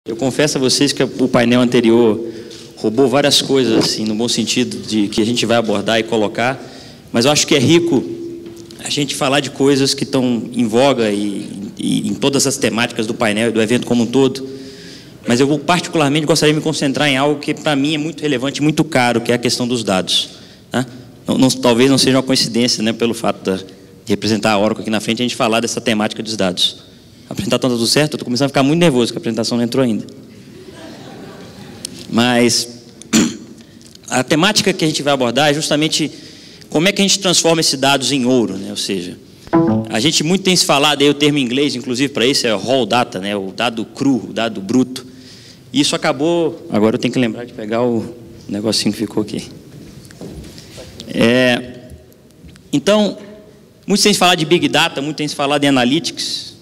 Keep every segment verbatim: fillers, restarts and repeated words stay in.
Eu confesso a vocês que o painel anterior roubou várias coisas, assim, no bom sentido de que a gente vai abordar e colocar, mas eu acho que é rico a gente falar de coisas que estão em voga e, e em todas as temáticas do painel e do evento como um todo, mas eu particularmente gostaria de me concentrar em algo que para mim é muito relevante e muito caro, que é a questão dos dados. Tá? Não, não, talvez não seja uma coincidência, né, pelo fato de representar a Oracle aqui na frente, a gente falar dessa temática dos dados. A apresentação está tudo certo? Eu estou começando a ficar muito nervoso, que a apresentação não entrou ainda. Mas a temática que a gente vai abordar é justamente como é que a gente transforma esses dados em ouro, né? Ou seja, a gente muito tem se falado, aí o termo em inglês, inclusive para isso, é raw data, né? O dado cru, o dado bruto. E isso acabou... Agora eu tenho que lembrar de pegar o negocinho que ficou aqui. É, então, muito tem se falar de Big Data, muito tem se falar de Analytics.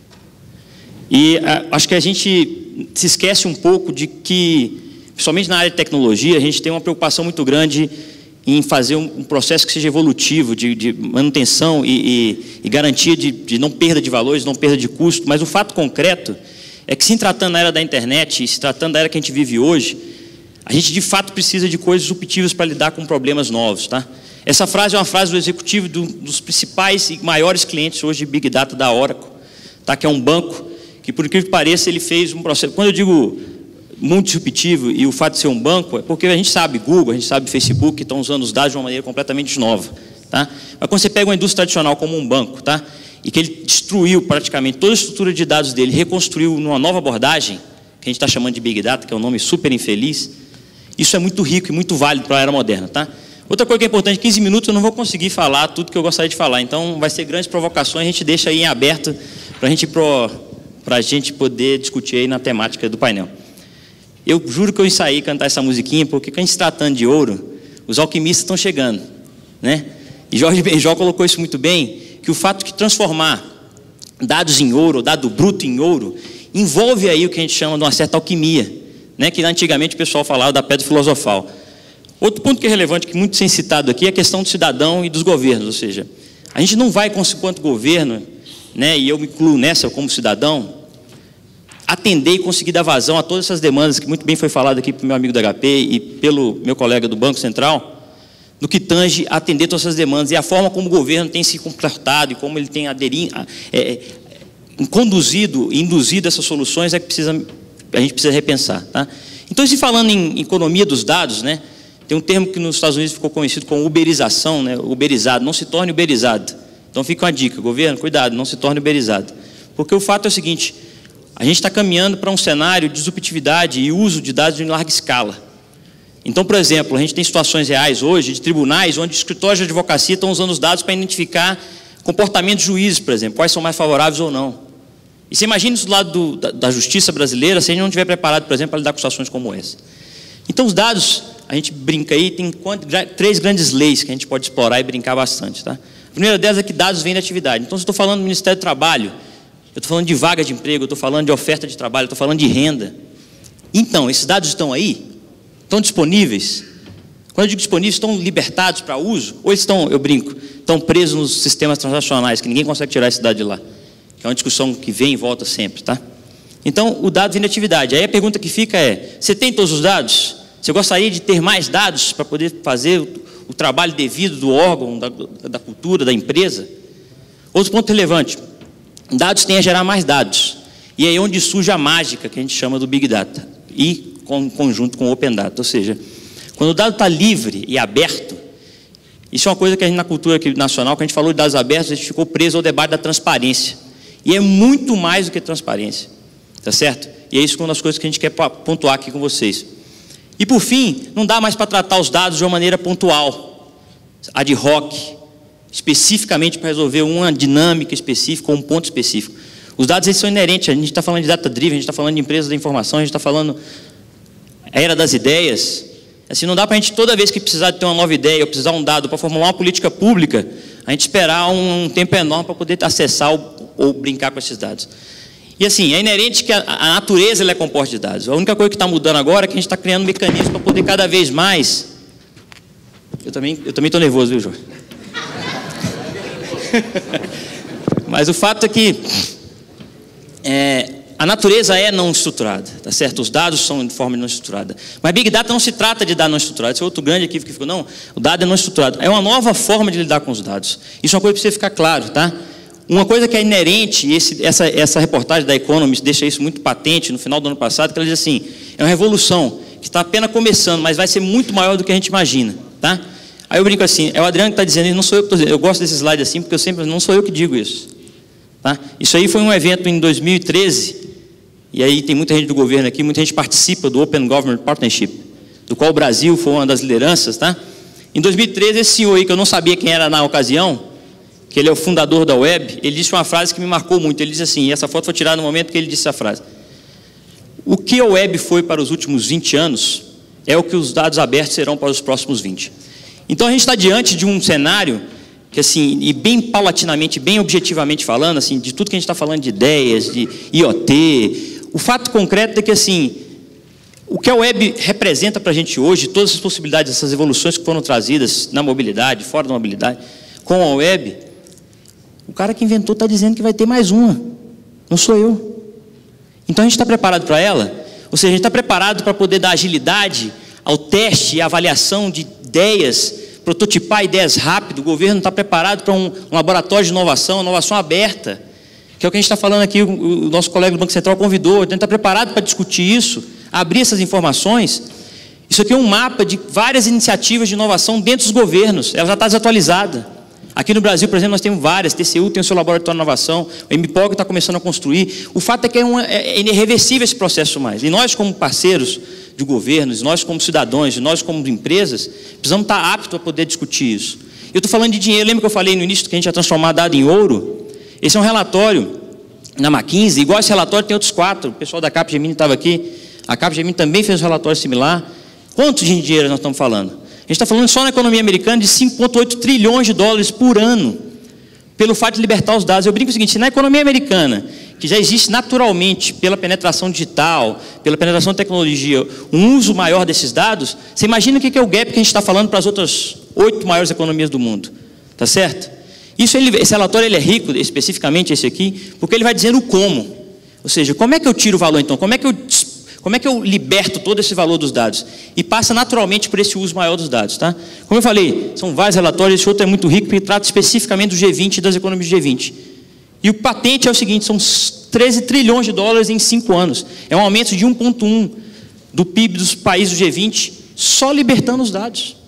E a, acho que a gente se esquece um pouco de que, principalmente na área de tecnologia, a gente tem uma preocupação muito grande em fazer um, um processo que seja evolutivo, de, de manutenção e, e, e garantia de, de não perda de valores, não perda de custo. Mas o fato concreto é que, se tratando da era da internet, e se tratando da era que a gente vive hoje, a gente de fato precisa de coisas disruptivas para lidar com problemas novos. Tá? Essa frase é uma frase do executivo do, dos principais e maiores clientes hoje de Big Data da Oracle, tá? Que é um banco que, por incrível que pareça, ele fez um processo... Quando eu digo muito disruptivo e o fato de ser um banco, é porque a gente sabe Google, a gente sabe Facebook, que estão usando os dados de uma maneira completamente nova. Tá? Mas quando você pega uma indústria tradicional como um banco, tá? E que ele destruiu praticamente toda a estrutura de dados dele, reconstruiu numa nova abordagem, que a gente está chamando de Big Data, que é um nome super infeliz, isso é muito rico e muito válido para a era moderna. Tá? Outra coisa que é importante, quinze minutos eu não vou conseguir falar tudo que eu gostaria de falar, então vai ser grandes provocações, a gente deixa aí em aberto para a gente pro... para a gente poder discutir aí na temática do painel. Eu juro que eu ensaiei cantar essa musiquinha, porque quando a gente se tratando de ouro, os alquimistas estão chegando, né? E Jorge Benjol colocou isso muito bem, que o fato de transformar dados em ouro, dado bruto em ouro, envolve aí o que a gente chama de uma certa alquimia, né? Que antigamente o pessoal falava da pedra filosofal. Outro ponto que é relevante, que muito tem citado aqui, é a questão do cidadão e dos governos, ou seja, a gente não vai, enquanto governo, né, e eu me incluo nessa como cidadão, atender e conseguir dar vazão a todas essas demandas que muito bem foi falado aqui pelo meu amigo da H P e pelo meu colega do Banco Central, no que tange a atender todas essas demandas e a forma como o governo tem se comportado e como ele tem aderido, é, conduzido e induzido essas soluções é que precisa, a gente precisa repensar. Tá? Então, se falando em economia dos dados, né, tem um termo que nos Estados Unidos ficou conhecido como uberização, né, uberizado, não se torne uberizado. Então fica uma dica, governo, cuidado, não se torne uberizado. Porque o fato é o seguinte, a gente está caminhando para um cenário de disruptividade e uso de dados em larga escala. Então, por exemplo, a gente tem situações reais hoje de tribunais onde escritórios de advocacia estão usando os dados para identificar comportamentos de juízes, por exemplo, quais são mais favoráveis ou não. E você imagina isso do lado do, da, da justiça brasileira se a gente não estiver preparado, por exemplo, para lidar com situações como essa. Então, os dados, a gente brinca aí, tem três grandes leis que a gente pode explorar e brincar bastante. Tá? A primeira delas é que dados vêm da atividade. Então, se eu estou falando do Ministério do Trabalho, eu estou falando de vaga de emprego, eu estou falando de oferta de trabalho, eu estou falando de renda. Então, esses dados estão aí? Estão disponíveis? Quando eu digo disponíveis, estão libertados para uso? Ou eles estão, eu brinco, estão presos nos sistemas transacionais, que ninguém consegue tirar esse dado de lá? Que é uma discussão que vem e volta sempre. Tá? Então, o dado vem da atividade. Aí a pergunta que fica é, você tem todos os dados? Você gostaria de ter mais dados para poder fazer o, o trabalho devido do órgão, da, da cultura, da empresa? Outro ponto relevante, dados têm a gerar mais dados. E é aí onde surge a mágica que a gente chama do Big Data. E com conjunto com o Open Data. Ou seja, quando o dado está livre e aberto, isso é uma coisa que a gente na cultura aqui nacional, quando a gente falou de dados abertos, a gente ficou preso ao debate da transparência. E é muito mais do que transparência. Tá certo? E é isso uma das coisas que a gente quer pontuar aqui com vocês. E por fim, não dá mais para tratar os dados de uma maneira pontual, ad hoc, especificamente para resolver uma dinâmica específica ou um ponto específico. Os dados eles são inerentes, a gente está falando de data driven, a gente está falando de empresas da informação, a gente está falando era das ideias. Assim, não dá para a gente, toda vez que precisar de ter uma nova ideia ou precisar de um dado para formular uma política pública, a gente esperar um, um tempo enorme para poder acessar ou, ou brincar com esses dados. E assim, é inerente que a, a natureza ela é composta de dados. A única coisa que está mudando agora é que a gente está criando mecanismos para poder cada vez mais... Eu também eu também estou nervoso, viu, Jorge? Mas o fato é que é, a natureza é não estruturada, tá certo? Os dados são de forma não estruturada. Mas Big Data não se trata de dados não estruturados. Esse é outro grande equívoco que ficou. Não, o dado é não estruturado. É uma nova forma de lidar com os dados. Isso é uma coisa que precisa ficar claro, tá? Uma coisa que é inerente, esse, essa, essa reportagem da Economist deixa isso muito patente no final do ano passado, que ela diz assim, é uma revolução que está apenas começando, mas vai ser muito maior do que a gente imagina, tá? Aí eu brinco assim, é o Adriano que está dizendo isso, não sou eu que estou dizendo. Eu gosto desse slide assim, porque eu sempre, não sou eu que digo isso, tá? Isso aí foi um evento em dois mil e treze, e aí tem muita gente do governo aqui, muita gente participa do Open Government Partnership, do qual o Brasil foi uma das lideranças, tá? Em dois mil e treze, esse senhor aí, que eu não sabia quem era na ocasião, que ele é o fundador da web, ele disse uma frase que me marcou muito. Ele disse assim, e essa foto foi tirada no momento que ele disse essa frase: o que a web foi para os últimos vinte anos é o que os dados abertos serão para os próximos vinte. Então a gente está diante de um cenário que, assim, e bem paulatinamente, bem objetivamente falando, assim, de tudo que a gente está falando de ideias, de I O T, o fato concreto é que, assim, o que a web representa para a gente hoje, todas as possibilidades, essas evoluções que foram trazidas na mobilidade, fora da mobilidade, com a web, o cara que inventou está dizendo que vai ter mais uma, não sou eu. Então a gente está preparado para ela? Ou seja, a gente está preparado para poder dar agilidade ao teste e avaliação de ideias, prototipar ideias rápido. O governo está preparado para um, um laboratório de inovação, inovação aberta, que é o que a gente está falando aqui, o, o nosso colega do Banco Central convidou. A gente está preparado para discutir isso, abrir essas informações. Isso aqui é um mapa de várias iniciativas de inovação dentro dos governos, ela já está desatualizada. Aqui no Brasil, por exemplo, nós temos várias, T C U tem o seu laboratório de inovação, o M P O G está começando a construir. O fato é que é, uma, é irreversível esse processo mais. E nós, como parceiros de governos, nós como cidadãos, nós como empresas, precisamos estar aptos a poder discutir isso. Eu estou falando de dinheiro, lembra que eu falei no início que a gente ia transformar dado em ouro? Esse é um relatório na McKinsey, igual esse relatório tem outros quatro, o pessoal da Capgemini estava aqui, a Capgemini também fez um relatório similar. Quanto de dinheiro nós estamos falando? A gente está falando só na economia americana de cinco vírgula oito trilhões de dólares por ano, pelo fato de libertar os dados. Eu brinco o seguinte, na economia americana, que já existe naturalmente, pela penetração digital, pela penetração de tecnologia, um uso maior desses dados, você imagina o que é o gap que a gente está falando para as outras oito maiores economias do mundo, tá certo? Isso ele, esse relatório ele é rico, especificamente esse aqui, porque ele vai dizendo o como, ou seja, como é que eu tiro o valor então, como é que eu Como é que eu liberto todo esse valor dos dados? E passa naturalmente por esse uso maior dos dados, tá? Como eu falei, são vários relatórios, esse outro é muito rico, porque trata especificamente do G vinte e das economias do G vinte. E o patente é o seguinte, são treze trilhões de dólares em cinco anos. É um aumento de um vírgula um do P I B dos países do G vinte, só libertando os dados.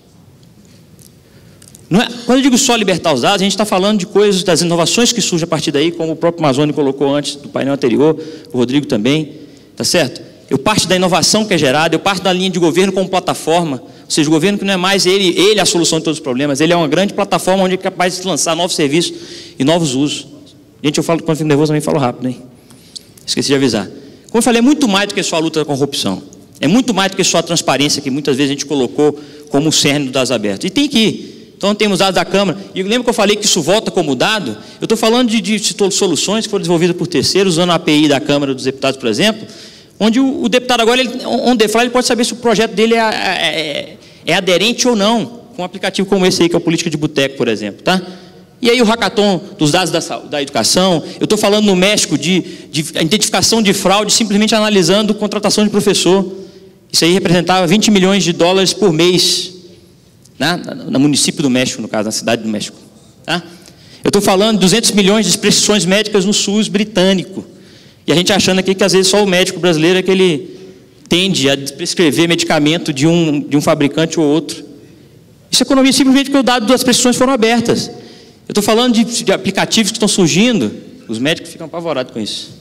Não é, quando eu digo só libertar os dados, a gente está falando de coisas, das inovações que surgem a partir daí, como o próprio Amazônia colocou antes do painel anterior, o Rodrigo também, tá certo? Eu parto da inovação que é gerada, eu parto da linha de governo como plataforma, ou seja, o governo que não é mais ele, ele a solução de todos os problemas, ele é uma grande plataforma onde é capaz de lançar novos serviços e novos usos. Gente, eu falo, quando fico nervoso também falo rápido, hein? Esqueci de avisar. Como eu falei, é muito mais do que só a luta com a corrupção. É muito mais do que só a transparência que muitas vezes a gente colocou como o cerne do dados abertos. E tem que ir. Então temos dados da Câmara. E lembra que eu falei que isso volta como dado? Eu estou falando de, de, de soluções que foram desenvolvidas por terceiros, usando a A P I da Câmara dos Deputados, por exemplo, onde o, o deputado agora, ele, onde ele fala, ele pode saber se o projeto dele é, é, é aderente ou não, com um aplicativo como esse aí, que é o Política de Boteco, por exemplo, tá? E aí o hackathon dos dados da, da educação, eu estou falando no México de, de identificação de fraude, simplesmente analisando contratação de professor. Isso aí representava vinte milhões de dólares por mês, né? No município do México, no caso, na cidade do México, tá? Eu estou falando de duzentos milhões de prescrições médicas no SUS britânico. E a gente achando aqui que às vezes só o médico brasileiro é que ele tende a prescrever medicamento de um, de um fabricante ou outro. Isso é economia simplesmente porque o dado das prescrições foram abertas. Eu estou falando de, de aplicativos que estão surgindo, os médicos ficam apavorados com isso,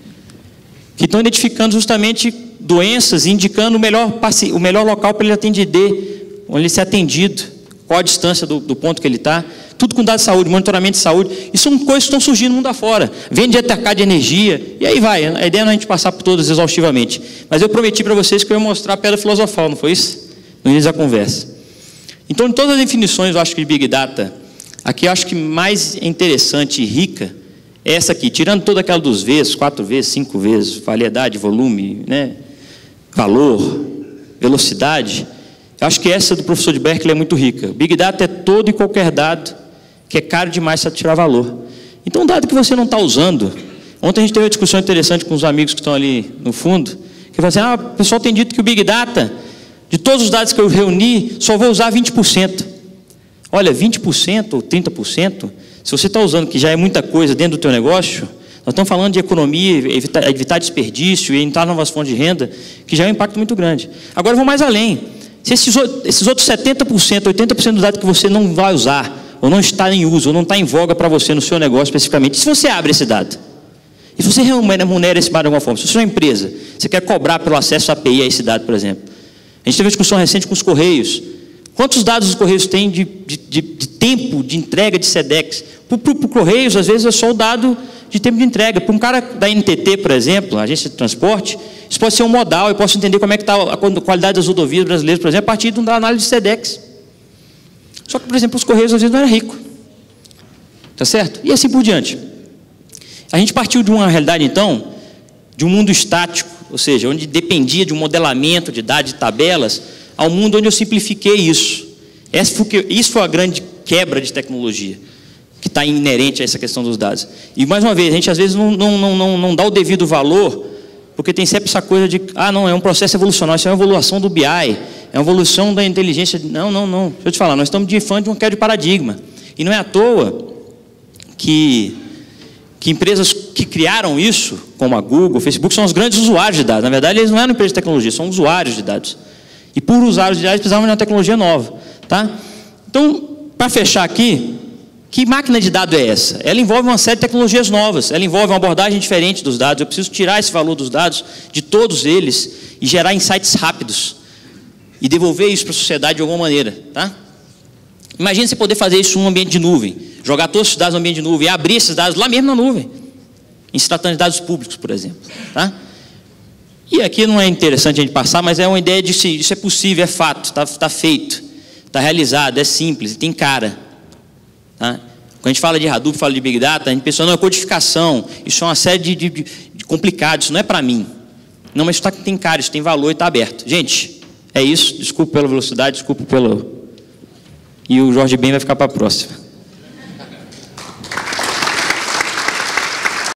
que estão identificando justamente doenças e indicando o melhor, o melhor local para ele atender, onde ele ser atendido, qual a distância do, do ponto que ele está. Tudo com dados de saúde, monitoramento de saúde. Isso são coisas que estão surgindo no mundo afora. Vende mercado de energia, e aí vai. A ideia não é a gente passar por todas exaustivamente. Mas eu prometi para vocês que eu ia mostrar a pedra filosofal, não foi isso? No início da conversa. Então, de todas as definições, eu acho que de Big Data, aqui eu acho que mais interessante e rica é essa aqui. Tirando toda aquela dos vezes, quatro vezes, cinco vezes, variedade, volume, né, valor, velocidade, eu acho que essa do professor de Berkeley é muito rica. Big Data é todo e qualquer dado que é caro demais para tirar valor. Então, um dado que você não está usando, Ontem a gente teve uma discussão interessante com os amigos que estão ali no fundo, que falaram assim, ah, o pessoal tem dito que o Big Data, de todos os dados que eu reuni, só vou usar vinte por cento. Olha, vinte por cento ou trinta por cento, se você está usando, que já é muita coisa dentro do teu negócio, nós estamos falando de economia, evitar, evitar desperdício e entrar novas fontes de renda, que já é um impacto muito grande. Agora eu vou mais além. Se esses, esses outros setenta por cento, oitenta por cento dos dados que você não vai usar, ou não está em uso, ou não está em voga para você no seu negócio especificamente, se você abre esse dado, e se você remunera esse dado de alguma forma, se você é uma empresa, você quer cobrar pelo acesso à A P I a esse dado, por exemplo. A gente teve uma discussão recente com os Correios. Quantos dados os Correios têm de, de, de, de tempo de entrega de SEDEX? Para o Correios, às vezes, é só o dado de tempo de entrega. Para um cara da N T T, por exemplo, a agência de transporte, isso pode ser um modal, eu posso entender como é que está a qualidade das rodovias brasileiras, por exemplo, a partir da análise de SEDEX. Só que, por exemplo, os Correios, às vezes, não era rico. Tá certo? E assim por diante. A gente partiu de uma realidade, então, de um mundo estático, ou seja, onde dependia de um modelamento de dados, de tabelas, ao mundo onde eu simplifiquei isso. Essa foi, isso foi a grande quebra de tecnologia, que está inerente a essa questão dos dados. E, mais uma vez, a gente às vezes não, não, não, não, não dá o devido valor, porque tem sempre essa coisa de, ah, não, é um processo evolucional, isso é uma evolução do B I, é uma evolução da inteligência. Não, não, não. Deixa eu te falar, nós estamos diante de uma queda de paradigma. E não é à toa que, que empresas que criaram isso, como a Google, o Facebook, são os grandes usuários de dados. Na verdade, eles não eram empresas de tecnologia, são usuários de dados. E por usuários de dados, precisavam de uma tecnologia nova. Tá? Então, para fechar aqui, que máquina de dados é essa? Ela envolve uma série de tecnologias novas, ela envolve uma abordagem diferente dos dados. Eu preciso tirar esse valor dos dados, de todos eles, e gerar insights rápidos. E devolver isso para a sociedade de alguma maneira. Tá? Imagina você poder fazer isso num ambiente de nuvem, jogar todos os dados no ambiente de nuvem, e abrir esses dados lá mesmo na nuvem, em se tratando de dados públicos, por exemplo. Tá? E aqui não é interessante a gente passar, mas é uma ideia de se isso é possível, é fato, está tá feito, está realizado, é simples, tem cara. Tá? Quando a gente fala de Hadoop, fala de Big Data, a gente pensa, não, é codificação, isso é uma série de, de, de complicados, isso não é para mim. Não, mas isso tá, tem cara, isso tem valor e está aberto. Gente, é isso, desculpa pela velocidade, desculpa pelo... E o Jorge Ben vai ficar para a próxima.